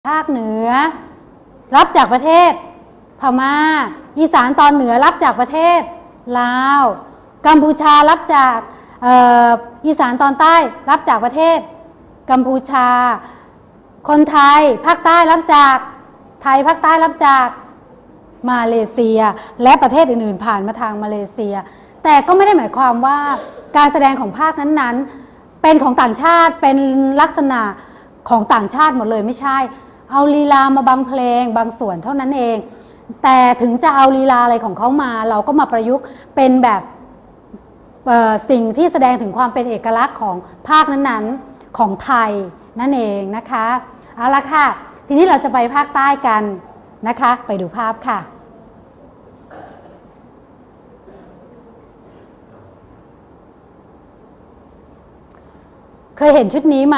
ภาคเหนือรับจากประเทศพม่าอีสานตอนเหนือรับจากประเทศลาวกัมพูชารับจากอีสานตอนใต้รับจากประเทศกัมพูชาคนไทยภาคใต้รับจากไทยภาคใต้รับจากมาเลเซียและประเทศอื่นๆผ่านมาทางมาเลเซียแต่ก็ไม่ได้หมายความว่าการแสดงของภาคนั้นๆเป็นของต่างชาติเป็นลักษณะของต่างชาติหมดเลยไม่ใช่เอาลีลามาบางเพลงบางส่วนเท่านั้นเองแต่ถึงจะเอาลีลาอะไรของเขามาเราก็มาประยุกต์เป็นแบบสิ่งที่แสดงถึงความเป็นเอกลักษณ์ของภาคนั้นๆของไทยนั่นเองนะคะเอาละค่ะทีนี้เราจะไปภาคใต้กันนะคะไปดูภาพค่ะเคยเห็นชุดนี้ไหม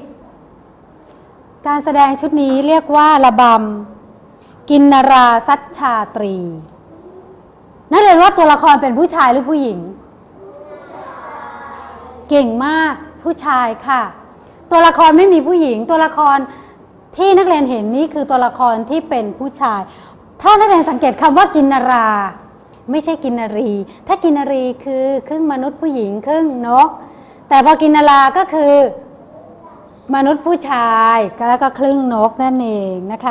การแสดงชุดนี้เรียกว่าระบำกินนราสัชชาตรีนักเรียนว่าตัวละครเป็นผู้ชายหรือผู้หญิงเก่งมากผู้ชายค่ะตัวละครไม่มีผู้หญิงตัวละครที่นักเรียนเห็นนี้คือตัวละครที่เป็นผู้ชายถ้านักเรียนสังเกตคำว่ากินนราไม่ใช่กินนรีถ้ากินนรีคือครึ่งมนุษย์ผู้หญิงครึ่งนกแต่พอกินนราก็คือมนุษย์ผู้ชายแล้วก็ครึ่งนกนั่นเองนะคะ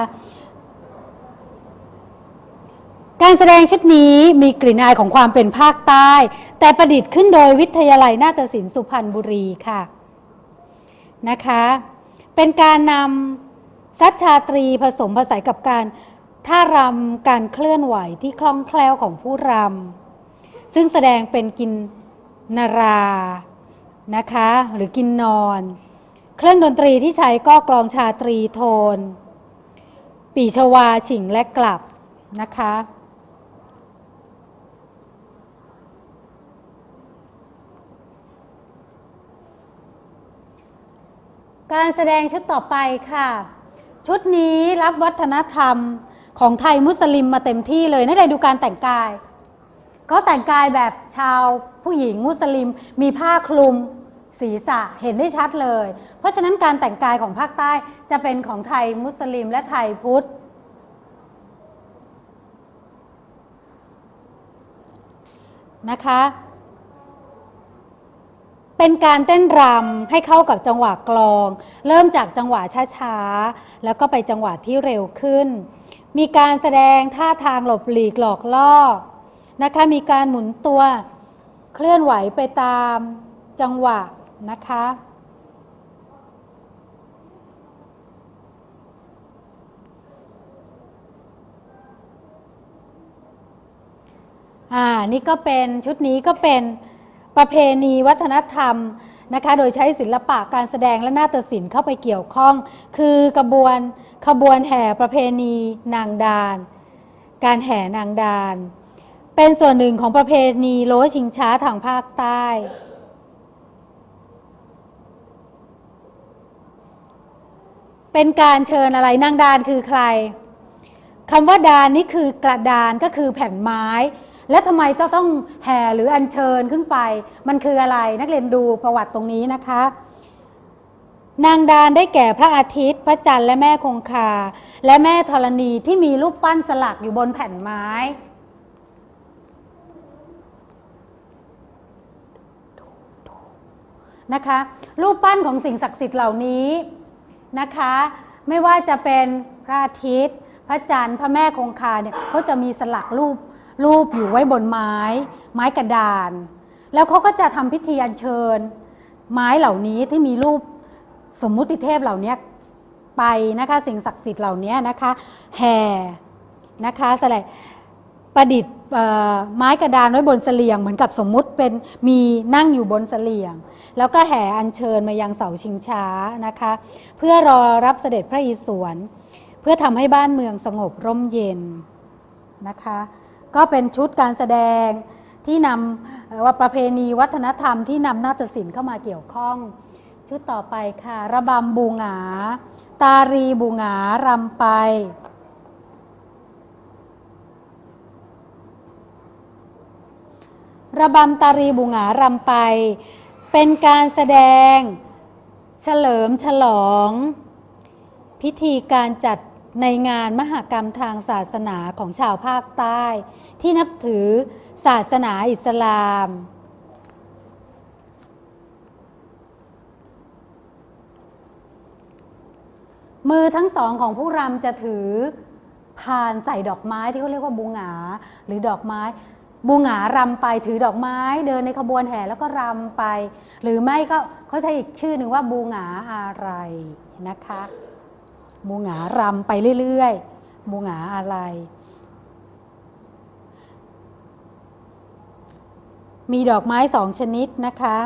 การแสดงชุดนี้มีกลิ่นอายของความเป็นภาคใต้แต่ประดิษฐ์ขึ้นโดยวิทยาลัยนาฏศิลป์สุพรรณบุรีค่ะนะคะเป็นการนำสัชชาตรีผสมผสานกับการท่ารำการเคลื่อนไหวที่คล่องแคล่วของผู้รำซึ่งแสดงเป็นกินนรานะคะหรือกินนอนเครื่องดนตรีที่ใช้ก็กลองชาตรีโทนปีชวาฉิงและกลับนะคะการแสดงชุดต่อไปค่ะชุดนี้รับวัฒนธรรมของไทยมุสลิมมาเต็มที่เลยนักเรียนดูการแต่งกายเขาแต่งกายแบบชาวผู้หญิงมุสลิมมีผ้าคลุมศีรษะเห็นได้ชัดเลยเพราะฉะนั้นการแต่งกายของภาคใต้จะเป็นของไทยมุสลิมและไทยพุทธนะคะเป็นการเต้นรำให้เข้ากับจังหวะกลองเริ่มจากจังหวะช้าๆแล้วก็ไปจังหวะที่เร็วขึ้นมีการแสดงท่าทางหลบหลีกหลอกล่อนะคะมีการหมุนตัวเคลื่อนไหวไปตามจังหวะนะคะนี่ก็เป็นชุดนี้ก็เป็นประเพณีวัฒนธรรมนะคะโดยใช้ศิลปะการแสดงและนาฏศิลป์เข้าไปเกี่ยวข้องคือกระบวนขบวนแห่ประเพณีนางดานการแห่นางดานเป็นส่วนหนึ่งของประเพณีโล้ชิงช้าทางภาคใต้เป็นการเชิญอะไรนางดานคือใครคำว่าดานนี่คือกระดานก็คือแผ่นไม้และทำไมต้องแห่หรืออัญเชิญขึ้นไปมันคืออะไรนักเรียนดูประวัติตรงนี้นะคะนางดานได้แก่พระอาทิตย์พระจันทร์และแม่คงคาและแม่ธรณีที่มีรูปปั้นสลักอยู่บนแผ่นไม้นะคะรูปปั้นของสิ่งศักดิ์สิทธิ์เหล่านี้นะคะไม่ว่าจะเป็นพระอาทิตย์พระจันทร์พระแม่คงคาเนี่ยเขาจะมีสลักรูปอยู่ไว้บนไม้กระดานแล้วเขาก็จะทำพิธีอัญเชิญไม้เหล่านี้ที่มีรูปสมมุติเทพเหล่านี้ไปนะคะสิ่งศักดิ์สิทธิ์เหล่านี้นะคะแห่นะคะประดิษฐ์ไม้กระดานไว้บนเสลียงเหมือนกับสมมุติเป็นมีนั่งอยู่บนเสลียงแล้วก็แห่อัญเชิญมายังเสาชิงช้านะคะเพื่อรอรับเสด็จพระอิศวรเพื่อทำให้บ้านเมืองสงบร่มเย็นนะคะก็เป็นชุดการแสดงที่นำว่าประเพณีวัฒนธรรมที่นำนาฏศิลป์เข้ามาเกี่ยวข้องชุดต่อไปค่ะระบำบูหงาตารีบูหงารำไประบำตารีบูหงารำไปเป็นการแสดงเฉลิมฉลองพิธีการจัดในงานมหกรรมทางศาสนาของชาวภาคใต้ที่นับถือศาสนาอิสลามมือทั้งสองของผู้รำจะถือพานใส่ดอกไม้ที่เขาเรียกว่าบูหงาหรือดอกไม้บูหงารำไปถือดอกไม้เดินในขบวนแห่แล้วก็รำไปหรือไม่ก็เขาใช้อีกชื่อหนึ่งว่าบูหงาอะไรนะคะบูหงารำไปเรื่อยๆบูหงาอะไรมีดอกไม้สองชนิดนะคะ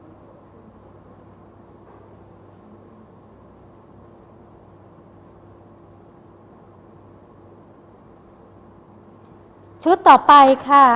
ชุดต่อไปค่ะ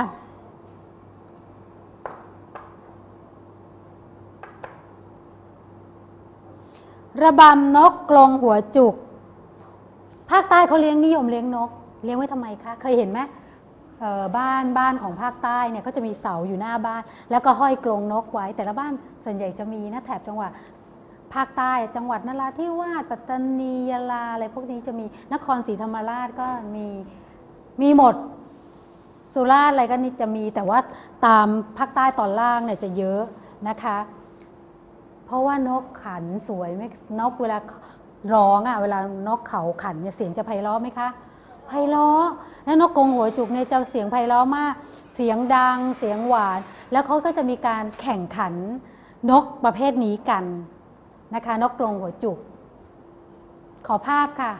ระบำนกกรงหัวจุกภาคใต้เขานิยมเลี้ยงนกเลี้ยงไว้ทำไมคะเคยเห็นไหมบ้านของภาคใต้เนี่ยก็จะมีเสาอยู่หน้าบ้านแล้วก็ห้อยกรงนกไว้แต่ละบ้านส่วนใหญ่จะมีนะแถบจังหวัดภาคใต้จังหวัดนราธิวาสปัตตานียะลาอะไรพวกนี้จะมีนครศรีธรรมราชก็มีหมดสุราษฎร์อะไรก็นี่จะมีแต่ว่าตามภาคใต้ตอนล่างเนี่ยจะเยอะนะคะเพราะว่านกขันสวยไหมนกเวลาร้องเวลานกเขาขันเนี่ยเสียงจะไพเราะไหมคะไพเราะแล้วนกกรงหัวจุกเนี่ยจะเสียงไพเราะมากเสียงดังเสียงหวานแล้วเขาก็จะมีการแข่งขันนกประเภทนี้กันนะคะนกกรงหัวจุกขอภาพค่ะ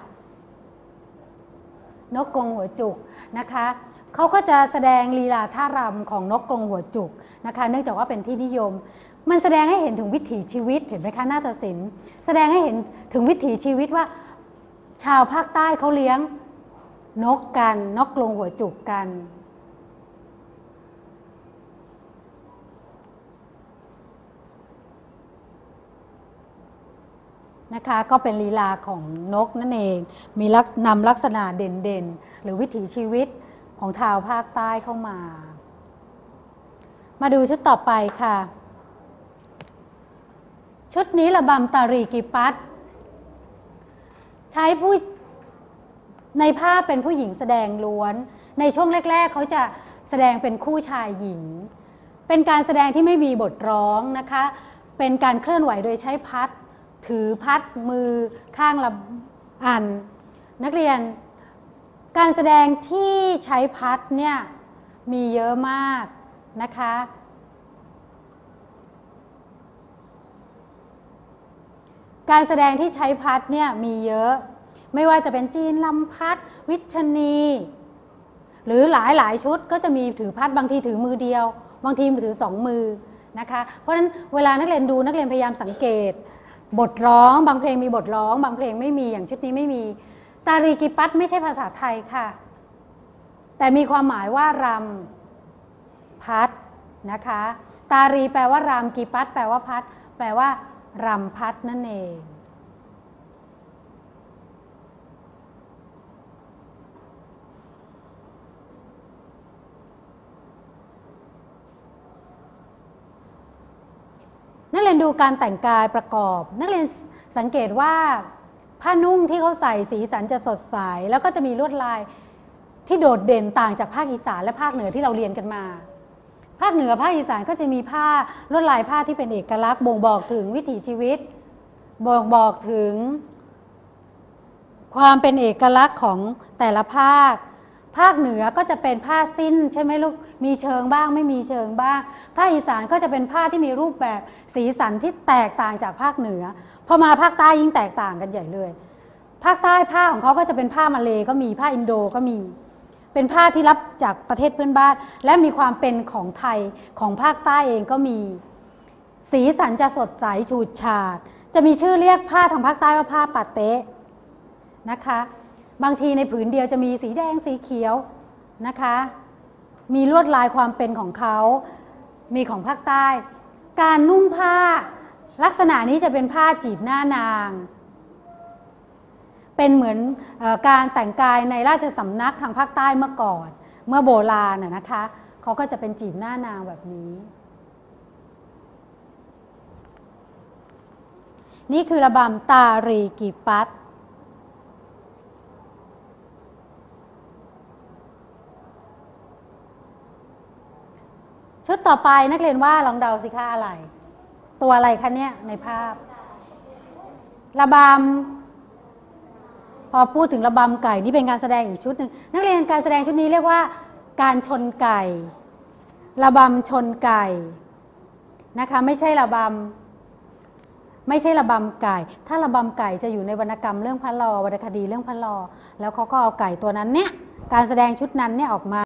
นกกรงหัวจุกนะคะเขาก็จะแสดงลีลาท่ารำของนกกรงหัวจุกนะคะเนื่องจากว่าเป็นที่นิยมมันแสดงให้เห็นถึงวิถีชีวิตเห็นไหมคะนาฏศิลป์แสดงให้เห็นถึงวิถีชีวิตว่าชาวภาคใต้เขาเลี้ยงนกกันนกกรงหัวจุกกันนะคะก็เป็นลีลาของนกนั่นเองมีนำลักษณะเด่นๆหรือวิถีชีวิตของชาวภาคใต้เข้ามาดูชุดต่อไปค่ะชุดนี้ระบำตารีกิปัตใช้ในภาพเป็นผู้หญิงแสดงล้วนในช่วงแรกๆเขาจะแสดงเป็นคู่ชายหญิงเป็นการแสดงที่ไม่มีบทร้องนะคะเป็นการเคลื่อนไหวโดยใช้พัดถือพัดมือข้างละอันนักเรียนการแสดงที่ใช้พัดเนี่ยมีเยอะมากนะคะการแสดงที่ใช้พัดเนี่ยมีเยอะไม่ว่าจะเป็นจีนลำพัดวิชนีหรือหลายชุดก็จะมีถือพัดบางทีถือมือเดียวบางทีถือสองมือนะคะเพราะฉะนั้นเวลานักเรียนดูนักเรียนพยายามสังเกตบทร้องบางเพลงมีบทร้องบางเพลงไม่มีอย่างชุดนี้ไม่มีตารีกิปัตไม่ใช่ภาษาไทยค่ะแต่มีความหมายว่ารำพัดนะคะตารีแปลว่ารำกิปัตแปลว่าพัดแปลว่ารำพัดนั่นเองนักเรียนดูการแต่งกายประกอบนักเรียนสังเกตว่าผ้านุ่งที่เขาใส่สีสันจะสดใสแล้วก็จะมีลวดลายที่โดดเด่นต่างจากภาคอีสานและภาคเหนือที่เราเรียนกันมาภาคเหนือภาคอีสานก็จะมีผ้าลวดลายผ้าที่เป็นเอกลักษณ์บ่งบอกถึงวิถีชีวิตบ่งบอกถึงความเป็นเอกลักษณ์ของแต่ละภาคเหนือก็จะเป็นผ้าสิ้นใช่ไหมลูกมีเชิงบ้างไม่มีเชิงบ้างภาคอีสานก็จะเป็นผ้าที่มีรูปแบบสีสันที่แตกต่างจากภาคเหนือพอมาภาคใต้ยิ่งแตกต่างกันใหญ่เลยภาคใต้ผ้าของเขาก็จะเป็นผ้ามาเลย์ก็มีผ้าอินโดก็มีเป็นผ้าที่รับจากประเทศเพื่อนบ้านและมีความเป็นของไทยของภาคใต้เองก็มีสีสันจะสดใสฉูดฉาดจะมีชื่อเรียกผ้าทางภาคใต้ว่าผ้าปาเต๊ะนะคะบางทีในผืนเดียวจะมีสีแดงสีเขียวนะคะมีลวดลายความเป็นของเขามีของภาคใต้การนุ่งผ้าลักษณะนี้จะเป็นผ้าจีบหน้านางเป็นเหมือนการแต่งกายในราชสำนักทางภาคใต้เมื่อก่อนเมื่อโบราณนะคะเขาก็จะเป็นจีบหน้านางแบบนี้นี่คือระบำตารีกิปัตชุดต่อไปนักเรียนว่าลองเดาสิคะอะไร ตัวอะไรคะเนี่ยในภาพระบำพอพูดถึงระบำไก่นี่เป็นการแสดงอีกชุดหนึ่งนักเรียนการแสดงชุดนี้เรียกว่าการชนไก่ระบำชนไก่นะคะไม่ใช่ระบำไก่ ถ้าระบำไก่จะอยู่ในวรรณกรรมเรื่องพระลอวรรณคดีเรื่องพระลอแล้วเขาก็เอาไก่ตัวนั้นเนี่ยการแสดงชุดนั้นเนี่ยออกมา